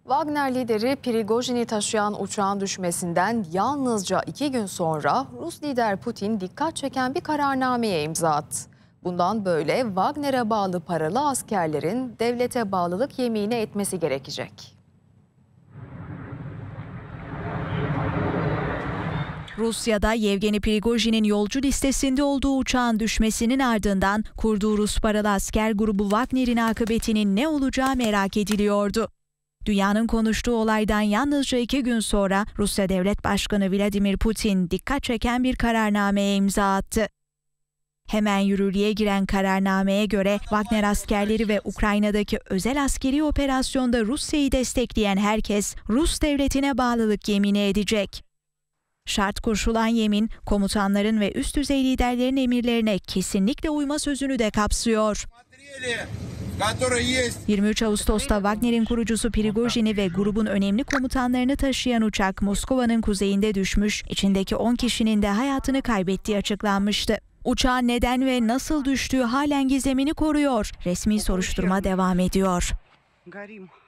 Wagner lideri Prigojin'i taşıyan uçağın düşmesinden yalnızca 2 gün sonra Rus lider Putin dikkat çeken bir kararnameye imza attı. Bundan böyle Wagner'e bağlı paralı askerlerin devlete bağlılık yemini etmesi gerekecek. Rusya'da Yevgeni Prigojin'in yolcu listesinde olduğu uçağın düşmesinin ardından kurduğu Rus paralı asker grubu Wagner'in akıbetinin ne olacağı merak ediliyordu. Dünyanın konuştuğu olaydan yalnızca 2 gün sonra Rusya Devlet Başkanı Vladimir Putin dikkat çeken bir kararnameye imza attı. Hemen yürürlüğe giren kararnameye göre Wagner askerleri ve Ukrayna'daki özel askeri operasyonda Rusya'yı destekleyen herkes Rus devletine bağlılık yemini edecek. Şart koşulan yemin, komutanların ve üst düzey liderlerin emirlerine kesinlikle uyma sözünü de kapsıyor. 23 Ağustos'ta Wagner'in kurucusu Prigojin'i ve grubun önemli komutanlarını taşıyan uçak Moskova'nın kuzeyinde düşmüş, içindeki 10 kişinin de hayatını kaybettiği açıklanmıştı. Uçağın neden ve nasıl düştüğü halen gizemini koruyor. Resmi soruşturma devam ediyor.